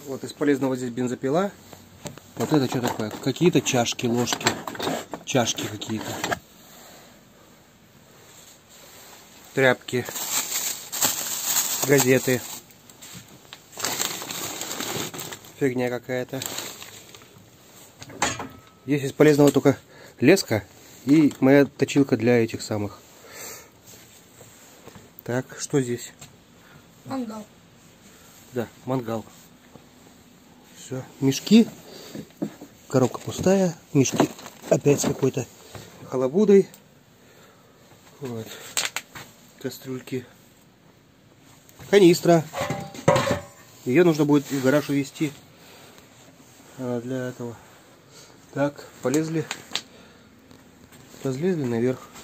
Вот из полезного здесь бензопила. Вот это что такое? Какие-то чашки, ложки. Чашки какие-то. Тряпки. Газеты. Фигня какая-то. Здесь из полезного только леска и моя точилка для этих самых. Так, что здесь? Мангал. Да, мангал. Все, мешки. Коробка пустая. Мешки опять с какой-то халабудой. Вот. Кастрюльки. Канистра. Ее нужно будет в гараж увезти. Для этого. Так, полезли. Разлезли наверх.